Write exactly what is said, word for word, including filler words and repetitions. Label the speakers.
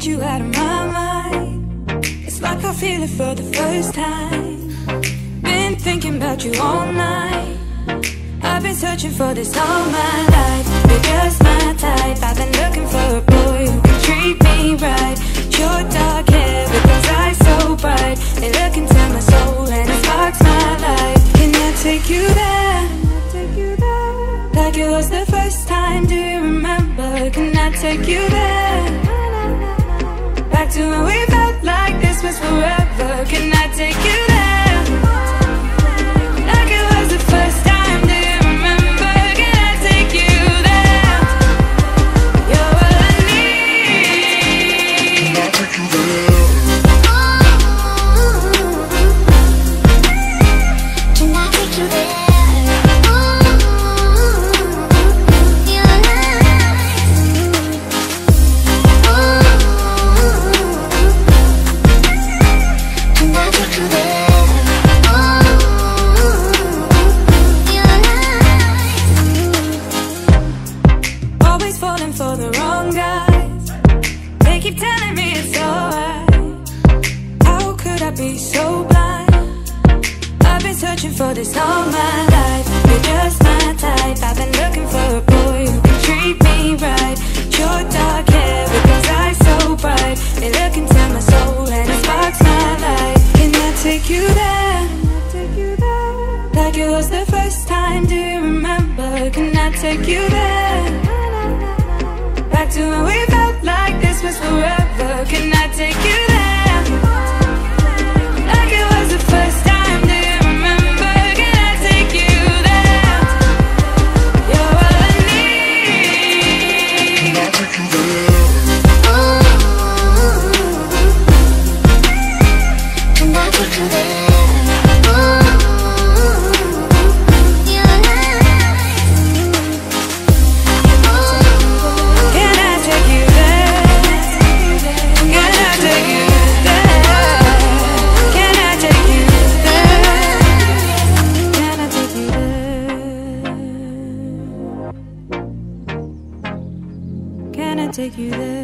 Speaker 1: get you out of my mind. It's like I feel it for the first time. Been thinking about you all night. I've been searching for this all my life. You're just my type. I've been looking for a boy who can treat me right. Your dark hair with those eyes so bright, they look into my soul and it sparks my life. Can I take you there? Like it was the first time, do you remember? Can I take you there? Back to when we felt like this was forever. Can I take you there? Like it was the first time, do you remember? Can I take you there? You're all I need. Can I take you there? Can I take you there? Keep telling me it's alright. How could I be so blind? I've been searching for this all my life. You're just my type. I've been looking for a boy who can treat me right. Your dark hair with those eyes so bright, they look into my soul and it sparks my life. Can I take you there? Like it was the first time, do you remember? Can I take you there? Back to when we felt like this was forever. Can I take you there? Like it was the first time, do you remember? Can I take you there? You're all I need. Can I take you there? Can I take you there? Take you there.